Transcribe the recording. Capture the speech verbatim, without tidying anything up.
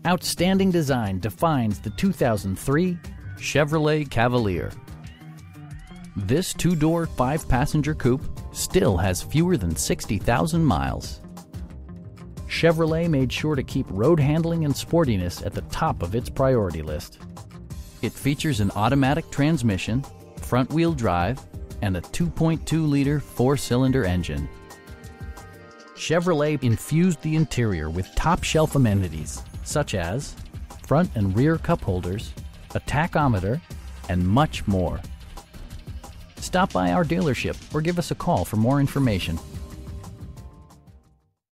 Outstanding design defines the two thousand three Chevrolet Cavalier. This two-door, five-passenger coupe still has fewer than sixty thousand miles. Chevrolet made sure to keep road handling and sportiness at the top of its priority list. It features an automatic transmission, front-wheel drive, and a two point two liter four-cylinder engine. Chevrolet infused the interior with top-shelf amenities such as front and rear cup holders, a tachometer, and much more. Stop by our dealership or give us a call for more information.